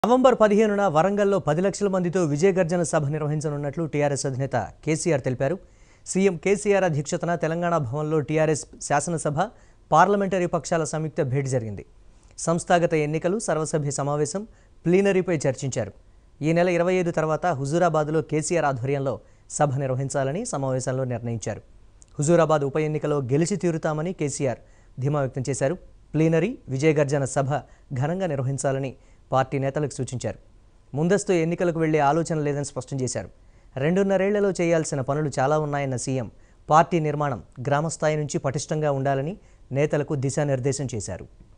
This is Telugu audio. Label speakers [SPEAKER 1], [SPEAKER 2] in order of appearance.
[SPEAKER 1] నవంబర్ 15న వరంగల్లో 10 లక్షల మందితో విజయ గర్జన సభ నిర్వహించనున్నట్లు టీఆర్ఎస్ అధినేత కేసీఆర్ తెలిపారు. సీఎం కేసీఆర్ అధ్యక్షతన తెలంగాణ భవన్లో టీఆర్ఎస్ శాసనసభ, పార్లమెంటరీ పక్షాల సంయుక్త భేటీ జరిగింది. సంస్థాగత ఎన్నికలు, సర్వసభ్య సమావేశం, ప్లీనరీపై చర్చించారు. ఈ నెల 25 తర్వాత హుజూరాబాద్లో కేసీఆర్ ఆధ్వర్యంలో సభ నిర్వహించాలని సమావేశంలో నిర్ణయించారు. హుజూరాబాద్ ఉప ఎన్నికలో గెలిచి తీరుతామని కేసీఆర్ ధీమా వ్యక్తం చేశారు. ప్లీనరీ, విజయ గర్జన సభ ఘనంగా నిర్వహించాలని పార్టీ నేతలకు సూచించారు. ముందస్తు ఎన్నికలకు వెళ్లే ఆలోచన లేదని స్పష్టం చేశారు. 2.5 ఏళ్లలో చేయాల్సిన పనులు చాలా ఉన్నాయన్న సీఎం పార్టీ నిర్మాణం గ్రామస్థాయి నుంచి పటిష్టంగా ఉండాలని నేతలకు దిశానిర్దేశం చేశారు.